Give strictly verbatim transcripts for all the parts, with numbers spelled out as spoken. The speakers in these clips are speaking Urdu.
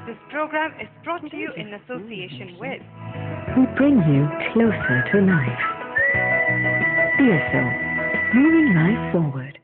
This program is brought to you in association with who bring you closer to life. B S O, moving life forward.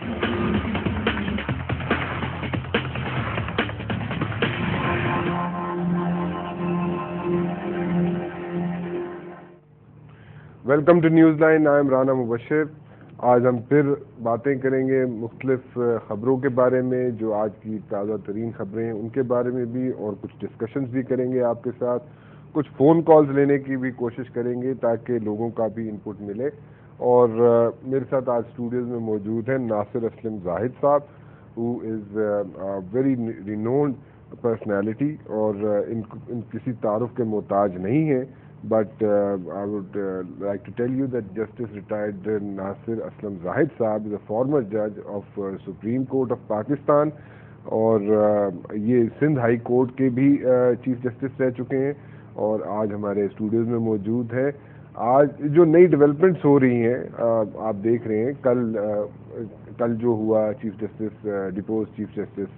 Welcome to news line. I am Rana Mubashir. आज हम फिर बातें करेंगे मुख्तलिफ ख़बरों के बारे में, जो आज की ताज़ा तरीन ख़बरें हैं उनके बारे में भी, और कुछ डिस्कशंस भी करेंगे आपके साथ। कुछ फ़ोन कॉल्स लेने की भी कोशिश करेंगे ताकि लोगों का भी इनपुट मिले। और uh, मेरे साथ आज स्टूडियोज़ में मौजूद हैं नासिर असलम जाहिद साहब, who is very renowned personality, और uh, इन, इन किसी तारुफ के मोहताज नहीं हैं। But uh, I would uh, like to tell you that Justice retired uh, Nasir Aslam Zahid साहब is a former judge of uh, Supreme Court of Pakistan, और uh, ये सिंध हाई कोर्ट के भी चीफ uh, जस्टिस रह चुके हैं, और आज हमारे स्टूडियोज़ में मौजूद हैं। आज जो नई डेवलपमेंट्स हो रही हैं uh, आप देख रहे हैं। कल uh, कल जो हुआ chief justice deposed chief justice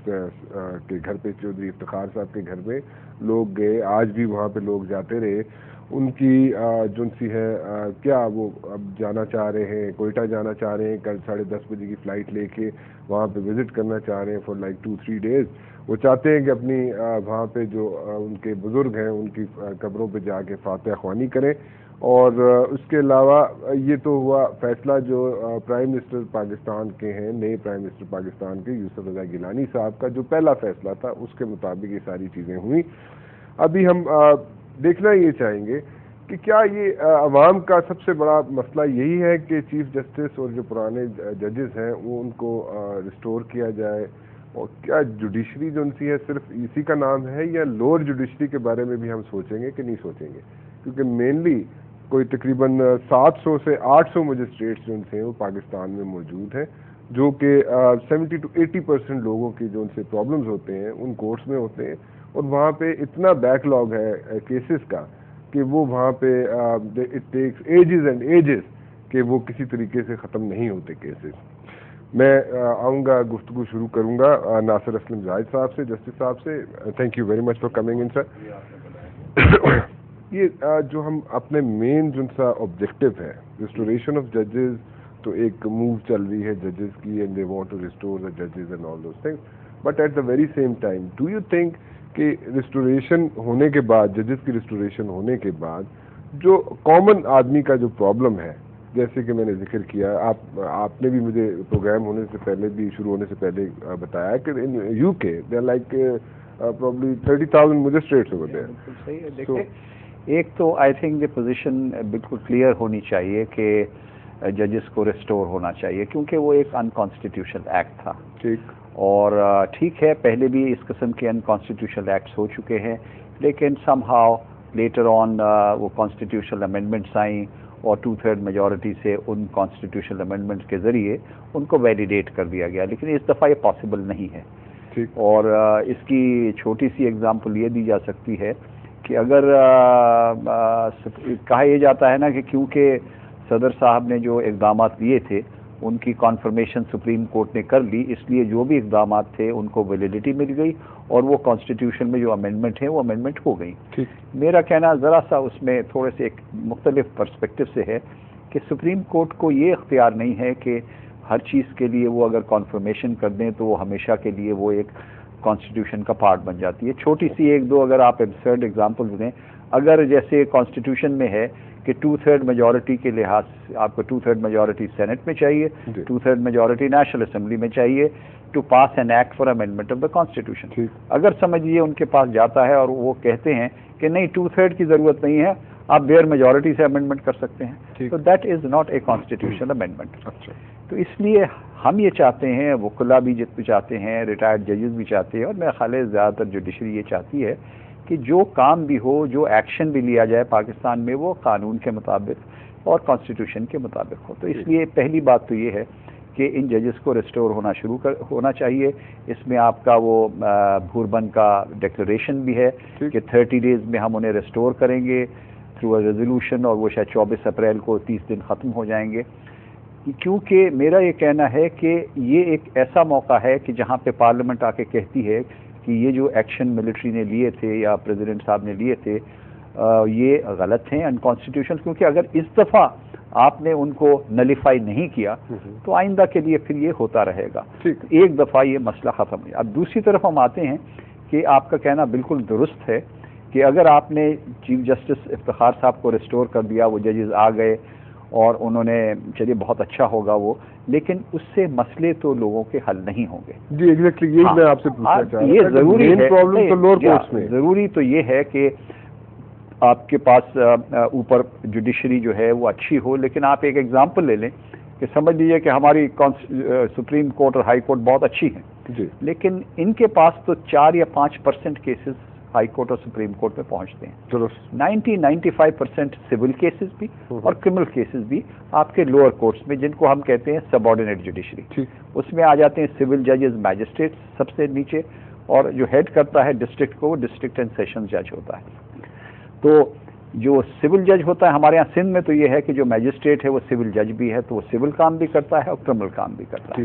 के घर पे, चौधरी इफ्तिखार साहब के घर में लोग गए। आज भी वहाँ पे लोग जाते रहे। उनकी जो सी है आ, क्या वो अब जाना चाह रहे हैं, कोयटा जाना चाह रहे हैं, कल साढ़े दस बजे की फ़्लाइट लेके वहाँ पे विज़िट करना चाह रहे हैं for like two three days. वो चाहते हैं कि अपनी आ, वहाँ पे जो आ, उनके बुज़ुर्ग हैं उनकी कब्रों पे जाके फातिहा ख्वानी करें। और आ, उसके अलावा ये तो हुआ फ़ैसला जो आ, प्राइम मिनिस्टर पाकिस्तान के हैं, नए प्राइम मिनिस्टर पाकिस्तान के यूसुफ रज़ा गिलानी साहब का जो पहला फ़ैसला था, उसके मुताबिक ये सारी चीज़ें हुई। अभी हम आ, देखना ये चाहेंगे कि क्या ये अवाम का सबसे बड़ा मसला यही है कि चीफ जस्टिस और जो पुराने जजेस हैं वो उनको रिस्टोर किया जाए, और क्या जुडिशरी जो उनसी है सिर्फ इसी का नाम है, या लोअर जुडिशरी के बारे में भी हम सोचेंगे कि नहीं सोचेंगे? क्योंकि मेनली कोई तकरीबन सात सौ से आठ सौ मजिस्ट्रेट्स जो उनसे हैं वो पाकिस्तान में मौजूद हैं, जो कि सेवेंटी टू एटी परसेंट लोगों की जो उनसे प्रॉब्लम्स होते हैं उन कोर्ट्स में होते हैं, और वहाँ पे इतना बैकलॉग है केसेस का कि वो वहाँ पे it takes ages and ages कि वो किसी तरीके से ख़त्म नहीं होते केसेस। मैं आऊँगा, गुफ्तगू शुरू करूँगा नासिर असलम जाहिद साहब से, जस्टिस साहब से। Thank you very much for coming in sir. ये जो हम अपने मेन जो सा ऑब्जेक्टिव है रिस्टोरेशन ऑफ जजेस, तो एक मूव चल रही है जजेस की, and they want to restore the जजेस and all those things, but at the very same time do you think कि रिस्टोरेशन होने के बाद, जजेस की रिस्टोरेशन होने के बाद, जो कॉमन आदमी का जो प्रॉब्लम है, जैसे कि मैंने जिक्र किया, आप आपने भी मुझे प्रोग्राम होने से पहले भी, शुरू होने से पहले बताया कि in UK they are like probably thirty thousand magistrates over there. बिल्कुल सही है। देखिए, एक तो आई थिंक द पोजीशन बिल्कुल क्लियर होनी चाहिए कि जजेस को रिस्टोर होना चाहिए, क्योंकि वो एक अनकॉन्स्टिट्यूशनल एक्ट था। ठीक, और ठीक है, पहले भी इस किस्म के अनकॉन्स्टिट्यूशनल एक्ट्स हो चुके हैं, लेकिन समहाउ लेटर ऑन वो कॉन्स्टिट्यूशनल अमेंडमेंट्स आई, और टू थर्ड मेजॉरिटी से उन कॉन्स्टिट्यूशनल अमेंडमेंट्स के ज़रिए उनको वैलिडेट कर दिया गया, लेकिन इस दफ़ा ये पॉसिबल नहीं है। ठीक, और uh, इसकी छोटी सी एग्जांपल ये दी जा सकती है कि अगर uh, uh, कहा यह जाता है ना कि क्योंकि सदर साहब ने जो इक़दाम लिए थे उनकी कॉन्फर्मेशन सुप्रीम कोर्ट ने कर ली, इसलिए जो भी इक़दाम थे उनको वैलिडिटी मिल गई, और वो कॉन्स्टिट्यूशन में जो अमेंडमेंट है वो अमेंडमेंट हो गई। मेरा कहना ज़रा सा उसमें थोड़े से एक मुख्तलिफ पर्सपेक्टिव से है कि सुप्रीम कोर्ट को ये इख्तियार नहीं है कि हर चीज़ के लिए वो अगर कॉन्फर्मेशन कर दें तो वो हमेशा के लिए वो एक कॉन्स्टिट्यूशन का पार्ट बन जाती है। छोटी सी एक दो अगर आप एब्सर्ड एग्जाम्पल्स दें, अगर जैसे कॉन्स्टिट्यूशन में है कि टू थर्ड मेजॉरिटी के लिहाज से आपको टू थर्ड मेजॉरिटी सेनेट में चाहिए, two third majority national assembly में चाहिए to pass an act for amendment of the constitution. अगर समझिए उनके पास जाता है और वो कहते हैं कि नहीं, टू थर्ड की ज़रूरत नहीं है, आप बेयर मेजॉरिटी से अमेंडमेंट कर सकते हैं, तो that is not a constitutional amendment. तो इसलिए हम ये चाहते हैं, वकला भी जित भी चाहते हैं, रिटायर्ड जजेस भी चाहते हैं, और मेरा ख्याल है ज़्यादातर जुडिशरी ये चाहती है कि जो काम भी हो, जो एक्शन भी लिया जाए पाकिस्तान में, वो कानून के मुताबिक और कॉन्स्टिट्यूशन के मुताबिक हो। तो इसलिए पहली बात तो ये है कि इन जजेस को रिस्टोर होना शुरू कर होना चाहिए। इसमें आपका वो भूरबन का डिक्लेरेशन भी है कि थर्टी डेज में हम उन्हें रिस्टोर करेंगे थ्रू अ रेजोल्यूशन, और वो शायद चौबीस अप्रैल को तीस दिन ख़त्म हो जाएंगे। क्योंकि मेरा ये कहना है कि ये एक ऐसा मौका है कि जहाँ पे पार्लियामेंट आके कहती है कि کہ یہ جو ایکشن ملٹری نے لیے تھے یا پریزیڈنٹ صاحب نے لیے تھے یہ غلط ہیں انکانسٹیٹیوشنل، کیونکہ اگر اس دفعہ آپ نے ان کو نلیفائی نہیں کیا تو آئندہ کے لیے پھر یہ ہوتا رہے گا، ایک دفعہ یہ مسئلہ ختم ہے۔ اب دوسری طرف ہم آتے ہیں کہ آپ کا کہنا بالکل درست ہے کہ اگر آپ نے چیف جسٹس افتخار صاحب کو ریسٹور کر دیا، وہ ججز آ گئے اور انہوں نے چلیے بہت اچھا ہوگا وہ، لیکن اس سے مسئلے تو لوگوں کے حل نہیں ہوں گے۔ جی ایگزیکٹلی یہی میں آپ سے پوچھنا چاہ رہا ہوں، یہ ضروری ہے، ضروری تو یہ ہے کہ آپ کے پاس اوپر جوڈیشری جو ہے وہ اچھی ہو، لیکن آپ ایک ایگزامپل لے لیں کہ سمجھ لیجیے کہ ہماری سپریم کورٹ اور ہائی کورٹ بہت اچھی ہیں جی، لیکن ان کے پاس تو چار یا پانچ پرسینٹ کیسز ہائی کورٹ اور سپریم کورٹ میں پہنچتے ہیں، چلو ninety ninety five percent civil cases بھی اور کرمنل کیسز بھی آپ کے لوور کورٹس میں، جن کو ہم کہتے ہیں سب آرڈینیٹ جوڈیشری، اس میں آ جاتے ہیں سول ججز، میجسٹریٹ سب سے نیچے، اور جو ہیڈ کرتا ہے ڈسٹرکٹ کو وہ ڈسٹرکٹ اینڈ سیشن جج ہوتا ہے۔ تو جو سول جج ہوتا ہے ہمارے یہاں سندھ میں تو یہ ہے کہ جو میجسٹریٹ ہے وہ سول جج بھی ہے، تو وہ سول کام بھی کرتا ہے اور کرمنل کام بھی کرتا ہے۔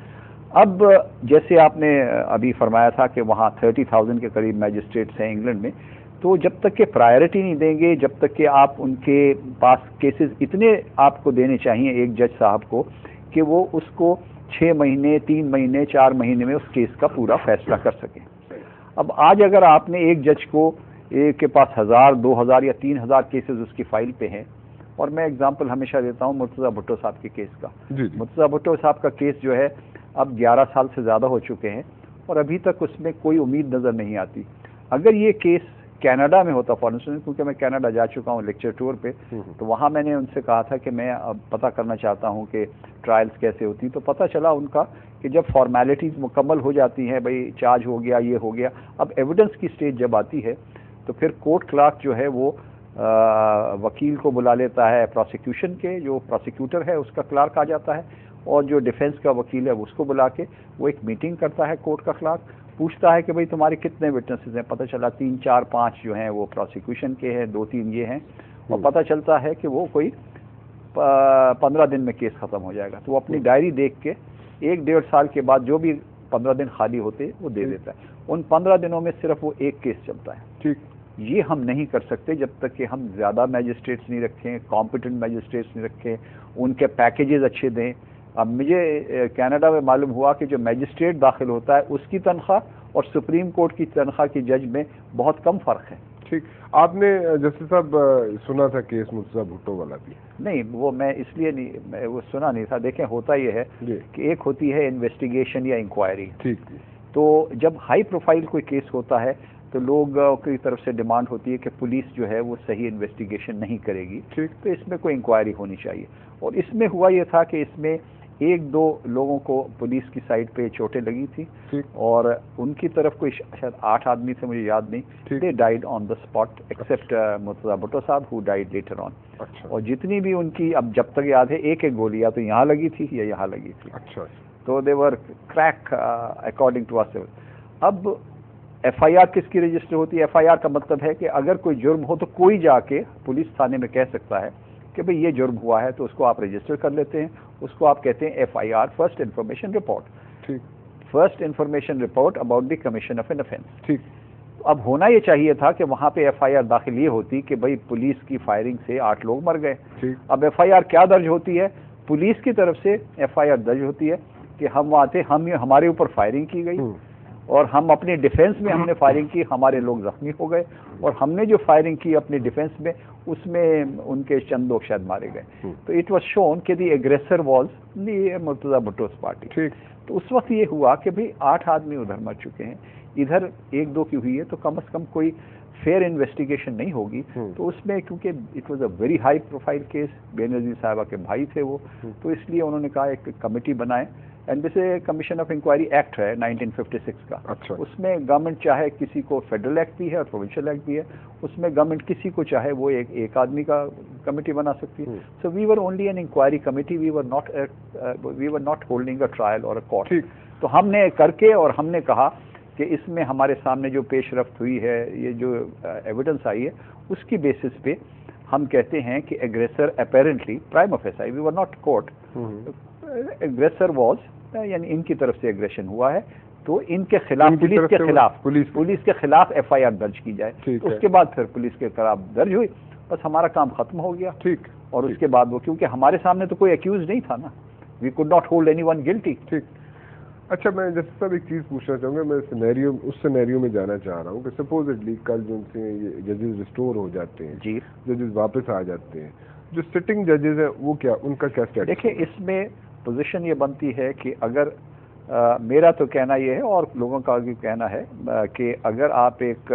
اب جیسے آپ نے ابھی فرمایا تھا کہ وہاں تھرٹی تھاؤزینڈ کے قریب میجسٹریٹس ہیں انگلینڈ میں، تو جب تک کہ پرائرٹی نہیں دیں گے، جب تک کہ آپ ان کے پاس کیسز اتنے آپ کو دینے چاہیے ایک جج صاحب کو کہ وہ اس کو چھ مہینے تین مہینے چار مہینے میں اس کیس کا پورا فیصلہ کر سکیں۔ اب آج اگر آپ نے ایک جج کو ایک کے پاس ہزار دو ہزار یا تین ہزار کیسز اس کی فائل پہ ہیں، اور میں اگزامپل ہمیشہ دیتا ہوں مرتضیٰ بھٹو صاحب کے کیس کا، مرتضیٰ بھٹو صاحب کا کیس جو ہے اب گیارہ سال سے زیادہ ہو چکے ہیں اور ابھی تک اس میں کوئی امید نظر نہیں آتی۔ اگر یہ کیس کینیڈا میں ہوتا، فار انسٹنس کیونکہ میں کینیڈا جا چکا ہوں لیکچر ٹور پہ، تو وہاں میں نے ان سے کہا تھا کہ میں اب پتہ کرنا چاہتا ہوں کہ ٹرائلز کیسے ہوتی، تو پتہ چلا ان کا کہ جب فارمیلٹیز مکمل ہو جاتی ہیں، بھئی چارج ہو گیا یہ ہو گیا، اب ایویڈنس کی سٹیج جب آتی ہے تو پھر کورٹ کلرک جو ہے وہ وکیل کو بلا لیتا ہے، پروسیکیوشن کے جو پروسیکیوٹر ہے اس کا کلرک آ جاتا ہے، اور جو ڈیفنس کا وکیل ہے اس کو بلا کے وہ ایک میٹنگ کرتا ہے، کورٹ کا کلرک پوچھتا ہے کہ بھئی تمہارے کتنے وٹنسز ہیں، پتہ چلا تین چار پانچ جو ہیں وہ پروسیکیوشن کے ہیں، دو تین یہ ہیں، اور پتہ چلتا ہے کہ وہ کوئی پندرہ دن میں کیس ختم ہو جائے گا، تو وہ اپنی ڈائری دیکھ کے ایک ڈیڑھ سال کے بعد جو بھی پندرہ دن خالی ہوتے وہ دے دیتا ہے، ان پندرہ دنوں میں صرف وہ ایک کیس چلتا ہے۔ ٹھیک، یہ ہم نہیں کر سکتے جب تک کہ ہم زیادہ میجسٹریٹس نہیں رکھیں، کمپیٹنٹ میجسٹریٹس نہیں رکھیں، ان کے پیکیجز اچھے دیں۔ اب مجھے کینیڈا میں معلوم ہوا کہ جو میجسٹریٹ داخل ہوتا ہے اس کی تنخواہ اور سپریم کورٹ کی تنخواہ کی جج میں بہت کم فرق ہے۔ ٹھیک، آپ نے جسٹس صاحب سنا تھا کیس مرتضیٰ بھٹو والا بھی؟ نہیں، وہ میں اس لیے نہیں میں وہ سنا نہیں تھا۔ دیکھیں ہوتا یہ ہے کہ ایک ہوتی ہے انویسٹیگیشن یا انکوائری، ٹھیک، تو جب ہائی پروفائل کوئی کیس ہوتا ہے تو لوگ کی طرف سے ڈیمانڈ ہوتی ہے کہ پولیس جو ہے وہ صحیح انویسٹیگیشن نہیں کرے گی، تو اس میں کوئی انکوائری ہونی چاہیے، اور اس میں ہوا یہ تھا کہ اس میں ایک دو لوگوں کو پولیس کی سائڈ پہ چوٹیں لگی تھی، اور ان کی طرف کوئی شاید آٹھ آدمی تھے، مجھے یاد نہیں، they died on the spot except Murtaza Bhutto صاحب ہو ڈائیڈ لیٹر آن، اور جتنی بھی ان کی اب جب تک یاد ہے ایک ایک گولی یا تو یہاں لگی تھی یا یہاں لگی تھی، تو they were correct according to us. اب ایف آئی آر کس کی رجسٹر ہوتی ہے؟ ایف آئی آر کا مطلب ہے کہ اگر کوئی جرم ہو تو کوئی جا کے پولیس تھانے میں کہہ سکتا ہے کہ بھئی یہ جرم ہوا ہے، تو اس کو آپ رجسٹر کر لیتے ہیں، اس کو آپ کہتے ہیں F I R, first information report, first information report about the commission of an offense۔ ٹھیک، اب ہونا یہ چاہیے تھا کہ وہاں پہ ایف آئی آر داخل یہ ہوتی کہ بھئی پولیس کی فائرنگ سے آٹھ لوگ مر گئے۔ اب ایف آئی آر کیا درج ہوتی ہے؟ پولیس کی طرف سے ایف آئی آر درج ہوتی ہے کہ ہم آتے ہم ہمارے اوپر فائرنگ کی گئی، اور ہم اپنے ڈیفنس میں ہم نے فائرنگ کی، ہمارے لوگ زخمی ہو گئے، اور ہم نے جو فائرنگ کی اپنے ڈیفنس میں اس میں ان کے چند لوگ شاید مارے گئے، تو اٹ واز شون کہ the aggressor was the Murtaza Bhutto's party. تو اس وقت یہ ہوا کہ بھئی آٹھ آدمی ادھر مر چکے ہیں، ادھر ایک دو کی ہوئی ہے، تو کم از کم کوئی فیئر انویسٹیگیشن نہیں ہوگی، تو اس میں کیونکہ it was a very high profile case, Benazir صاحبہ کے بھائی تھے وہ، تو اس لیے انہوں نے کہا ایک کمیٹی بنائے، اینڈ جیسے کمیشن آف انکوائری ایکٹ ہے نائنٹین ففٹی سکس کا، اس میں گورنمنٹ چاہے کسی کو فیڈرل ایکٹ بھی ہے اور پروونشل ایکٹ بھی ہے، اس میں گورنمنٹ کسی کو چاہے وہ ایک ایک آدمی کا کمیٹی بنا سکتی ہے۔ So we were only an inquiry committee, we were not we were not holding a trial or a court. تو ہم نے کر کے اور ہم نے کہا کہ اس میں ہمارے سامنے جو پیش رفت ہوئی ہے، یہ جو ایویڈنس آئی ہے، اس کی بیسس پہ ہم کہتے ہیں کہ aggressor apparently prima facie, we were not court, aggressor was یعنی ان کی طرف سے ایگریشن ہوا ہے، تو ان کے خلاف پولیس کے خلاف پولیس پولیس کے خلاف ایف آئی آر درج کی جائے. اس کے بعد پھر پولیس کے خلاف درج ہوئی, بس ہمارا کام ختم ہو گیا. ٹھیک. اور اس کے بعد وہ, کیونکہ ہمارے سامنے تو کوئی ایکیوز نہیں تھا نا, we could not hold anyone guilty. ٹھیک. اچھا, میں جیسے صاحب ایک چیز پوچھنا چاہوں گا, میں سینیریو اس سینیریو میں جانا چاہ رہا ہوں کہ سپوزڈلی کل جو ان سے ججز ریسٹور ہو جاتے ہیں, جی ججز واپس آ جاتے ہیں, جو سٹنگ ججز ہیں وہ کیا, ان کا کیا اسٹیٹس؟ دیکھیں, اس میں پوزیشن یہ بنتی ہے کہ اگر آ, میرا تو کہنا یہ ہے اور لوگوں کا بھی کہنا ہے آ, کہ اگر آپ ایک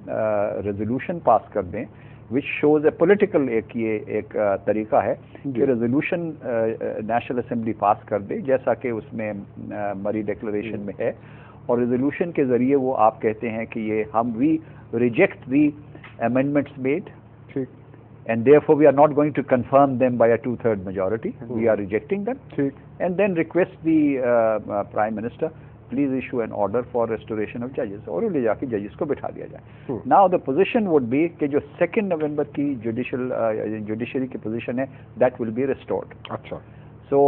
ریزولوشن پاس کر دیں وچ شوز اے پولیٹیکل, ایک یہ ایک آ, طریقہ ہے کہ ریزولوشن نیشنل اسمبلی پاس کر دے, جیسا کہ اس میں مری ڈکلریشن میں ہے, اور ریزولوشن کے ذریعے وہ آپ کہتے ہیں کہ یہ ہم we reject the amendments made, and therefore we are not going to confirm them by a two-third majority. Hmm. We are rejecting them. ठीक. And then request the uh, uh, Prime Minister, please issue an order for restoration of judges. اور لے جا کے ججز کو بٹھا دیا جائے. Hmm. Now the position would be کہ جو second November کی judicial uh, judiciary کی position ہے, that will be restored. اچھا. So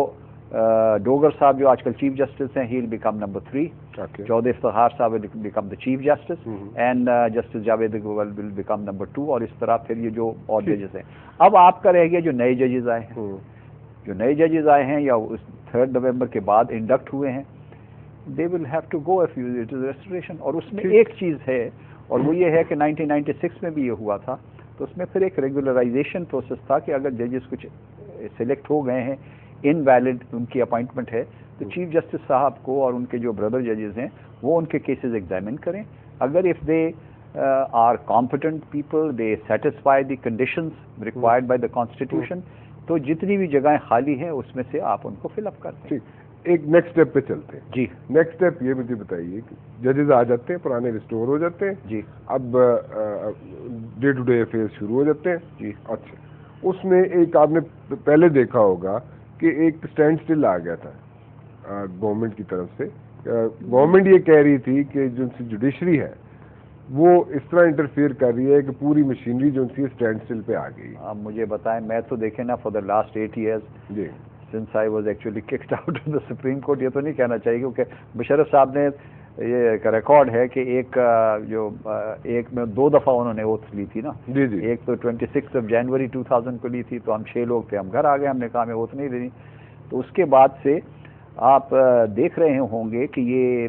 ڈوگر صاحب جو آج کل چیف جسٹس ہیں, he will become number three. چودہ افتخار صاحب will become the chief justice, and justice Javed Iqbal will become number two, اور اس طرح پھر یہ جو اور ججز ہیں. اب آپ کا رہ گیا جو نئے ججز آئے ہیں, جو نئے ججز آئے ہیں یا تھرڈ نومبر کے بعد انڈکٹ ہوئے ہیں, they will have to go if it is restoration. اور اس میں ایک چیز ہے, اور وہ یہ ہے کہ نائنٹین نائنٹی سکس میں بھی یہ ہوا تھا, تو اس میں پھر ایک ریگولرائزیشن پروسیس تھا کہ اگر ججز کچھ سلیکٹ ہو گئے ہیں, انویلڈ ان کی اپوائنٹمنٹ ہے, تو چیف جسٹس صاحب کو اور ان کے جو بردر ججز ہیں وہ ان کے کیسز ایگزامن کریں. اگر if they are competent people, they satisfy the conditions required by the constitution, تو جتنی بھی جگہیں خالی ہیں اس میں سے آپ ان کو فل اپ کرتے ہیں. ایک نیکسٹ اسٹیپ پہ چلتے ہیں. جی, نیکسٹ اسٹیپ یہ مجھے بتائیے کہ ججز آ جاتے ہیں, پرانے ریسٹور ہو جاتے ہیں. جی, اب ڈے ٹو ڈے افیئر شروع ہو جاتے ہیں. جی, اچھا, اس میں ایک آپ نے پہلے دیکھا ہوگا کہ ایک اسٹینڈ اسٹل آ گیا تھا گورنمنٹ کی طرف سے. گورنمنٹ یہ کہہ رہی تھی کہ جو جوڈیشری ہے وہ اس طرح انٹرفیئر کر رہی ہے کہ پوری مشینری جو سی اسٹینڈ اسٹل پہ آ گئی. اب مجھے بتائیں, میں تو دیکھیں نا for the last eight years جی since I was actually kicked out of the supreme court, یہ تو نہیں کہنا چاہیے کیونکہ مشرف صاحب نے یہ ایک ریکارڈ ہے کہ ایک جو ایک میں دو دفعہ انہوں نے اوتھ لی تھی نا. جی جی, ایک تو twenty six of January two thousand کو لی تھی, تو ہم چھ لوگ تھے, ہم گھر آ گئے, ہم نے کہا ہمیں اوتھ نہیں دینی. تو اس کے بعد سے آپ دیکھ رہے ہوں گے کہ یہ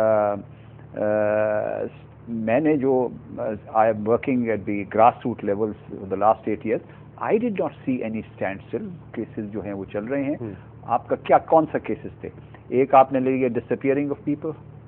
میں نے جو I am working at the grass root level the last eight years, I did not see any standstill. Cases جو ہیں وہ چل رہے ہیں. آپ کا کیا کون سا کیسز تھے؟ ایک آپ نے لے لیا ڈس اپیئرنگ آف پیپل.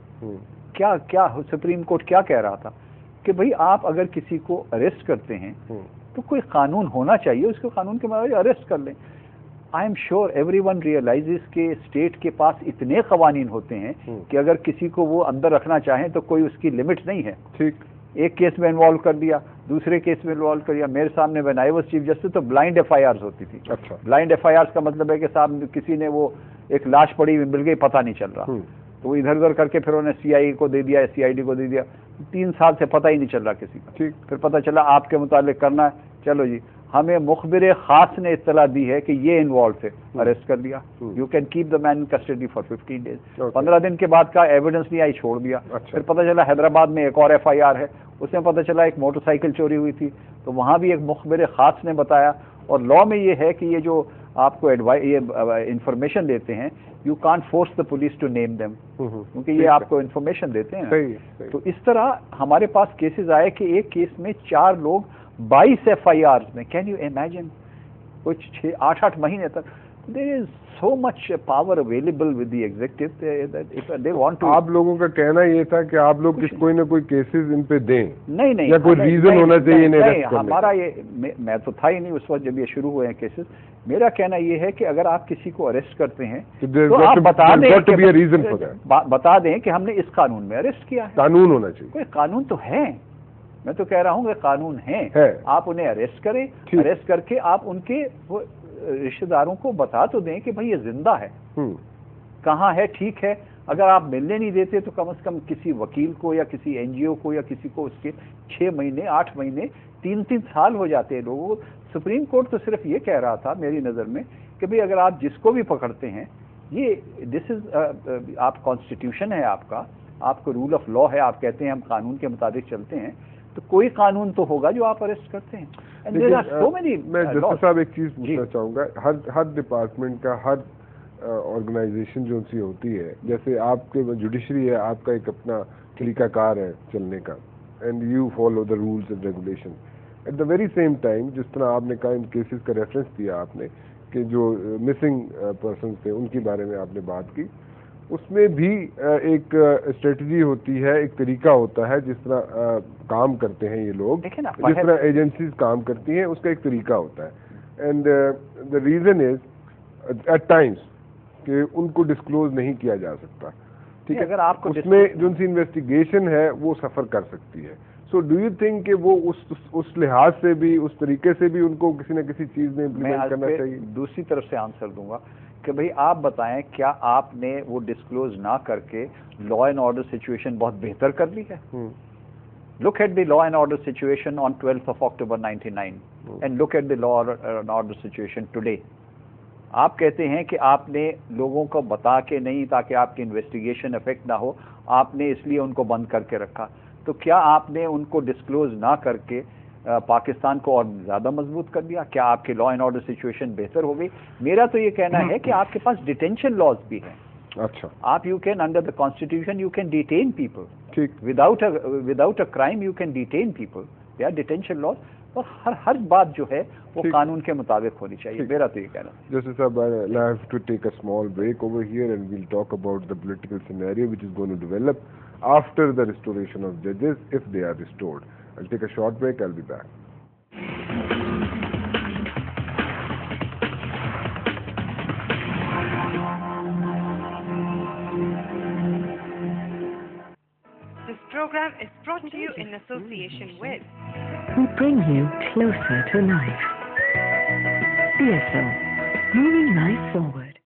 کیا کیا سپریم کورٹ کیا کہہ رہا تھا کہ بھئی آپ اگر کسی کو اریسٹ کرتے ہیں تو کوئی قانون ہونا چاہیے, اس کو قانون کے مطابق اریسٹ کر لیں. I am sure everyone realizes کہ اسٹیٹ کے پاس اتنے قوانین ہوتے ہیں کہ اگر کسی کو وہ اندر رکھنا چاہیں تو کوئی اس کی لمٹ نہیں ہے. ٹھیک, ایک کیس میں انوالو کر دیا, دوسرے کیس میں انوالو کر دیا. میرے سامنے when I was chief justice تو بلائنڈ ایف آئی آرز ہوتی تھی. اچھا, بلائنڈ ایف آئی آرز کا مطلب ہے کہ صاحب کسی نے وہ ایک لاش پڑی ہوئی مل گئی, پتہ نہیں چل رہا, تو وہ ادھر ادھر کر کے پھر انہوں نے سی آئی کو دے دیا, سی آئی ڈی کو دے دیا. تین سال سے پتہ ہی نہیں چل رہا کسی کا. ٹھیک, پھر پتہ چلا آپ کے متعلق کرنا ہے, چلو جی ہمیں مخبر خاص نے اطلاع دی ہے کہ یہ انوالو تھے, اریسٹ کر لیا. You can keep the man in custody for fifteen days. پندرہ دن کے بعد کا ایویڈنس نہیں آئی, چھوڑ دیا. پھر پتہ چلا حیدرآباد میں ایک اور ایف آئی آر ہے, اس میں پتہ چلا ایک موٹر سائیکل چوری ہوئی تھی, تو وہاں بھی ایک مخبر خاص نے بتایا. اور لا میں یہ ہے کہ یہ جو آپ کو یہ انفارمیشن دیتے ہیں, you can't force the police to name them, کیونکہ یہ آپ کو انفارمیشن دیتے ہیں. تو اس طرح ہمارے پاس کیسز آئے کہ ایک کیس میں چار لوگ بائیس ایف آئی آرز میں, کین یو امیجن, کچھ چھ آٹھ آٹھ مہینے تک. There is so much power available with the executive, they want to. آپ لوگوں کا کہنا یہ تھا کہ آپ لوگ کس کوئی نہ کوئی کیسز ان پہ دیں, نہیں نہیں, یا کوئی ریزن ہونا چاہیے انہیں اریسٹ کرنے کا. ہمارا یہ, میں تو تھا ہی نہیں اس وقت جب یہ شروع ہوئے ہیں کیسز. میرا کہنا یہ ہے کہ اگر آپ کسی کو اریسٹ کرتے ہیں تو آپ بتا دیں, بتا دیں کہ ہم نے اس قانون میں اریسٹ کیا ہے. قانون ہونا چاہیے, کوئی قانون تو ہے, میں تو کہہ رہا ہوں کہ قانون ہے. آپ انہیں اریسٹ کریں, اریسٹ کر کے آپ ان کے رشتہ داروں کو بتا تو دیں کہ بھائی یہ زندہ ہے, کہاں ہے, ٹھیک ہے. اگر آپ ملنے نہیں دیتے تو کم از کم کسی وکیل کو یا کسی این جی او کو یا کسی کو اس کے چھ مہینے آٹھ مہینے تین تین سال ہو جاتے ہیں لوگوں کو. سپریم کورٹ تو صرف یہ کہہ رہا تھا میری نظر میں کہ بھئی اگر آپ جس کو بھی پکڑتے ہیں, یہ دس از آپ کانسٹیٹیوشن ہے آپ کا, آپ کو رول آف لا ہے, آپ کہتے ہیں ہم قانون کے مطابق چلتے ہیں, تو کوئی قانون تو ہوگا جو آپ اریسٹ کرتے ہیں. میں جسٹس صاحب ایک چیز پوچھنا چاہوں گا, ہر ہر ڈپارٹمنٹ کا, ہر آرگنائزیشن جو سی ہوتی ہے, جیسے آپ کے جوڈیشری ہے, آپ کا ایک اپنا طریقہ کار ہے چلنے کا, and you follow the rules and regulation. At the very same time, جس طرح آپ نے کہا ان کیسز کا ریفرنس دیا آپ نے کہ جو مسنگ پرسنس تھے ان کے بارے میں آپ نے بات کی, اس میں بھی ایک اسٹریٹجی ہوتی ہے, ایک طریقہ ہوتا ہے جس طرح کام کرتے ہیں یہ لوگ, جس طرح ایجنسیز کام کرتی ہیں, اس کا ایک طریقہ ہوتا ہے. And the reason is at times کہ ان کو ڈسکلوز نہیں کیا جا سکتا, ٹھیک ہے, اگر آپ کو اس میں جو سی انویسٹیگیشن ہے وہ سفر کر سکتی ہے. سو ڈو یو تھنک کہ وہ اس اس لحاظ سے بھی, اس طریقے سے بھی ان کو کسی نہ کسی چیز میں امپلیمنٹ کرنا چاہیے؟ دوسری طرف سے آنسر دوں گا کہ بھئی آپ بتائیں, کیا آپ نے وہ ڈسکلوز نہ کر کے لا اینڈ آرڈر سچویشن بہت بہتر کر لی ہے؟ Look at the law and order situation on twelfth of October ninety nine and look at the law and order situation today. آپ کہتے ہیں کہ آپ نے لوگوں کو بتا کے نہیں, تاکہ آپ کی انویسٹیگیشن افیکٹ نہ ہو, آپ نے اس لیے ان کو بند کر کے رکھا. تو کیا آپ نے ان کو ڈسکلوز نہ کر کے پاکستان کو اور زیادہ مضبوط کر دیا؟ کیا آپ کے لا اینڈ آرڈر سچویشن بہتر ہو گئی؟ میرا تو یہ کہنا ہے کہ آپ کے پاس ڈیٹینشن لاز بھی ہیں. اچھا, آپ you can under the constitution you can detain people, without without a crime you can detain people. They are detention laws, اور ہر ہر بات جو ہے وہ قانون کے مطابق ہونی چاہیے. میرا تو یہ کہنا ہے. جیسے صاحب, I have to take a small break over here and we'll talk about the political scenario which is going to develop after the restoration of judges, if they are restored. I'll take a short break. I'll be back. This program is brought to you in association with We bring you closer to life. D S O, moving life forward.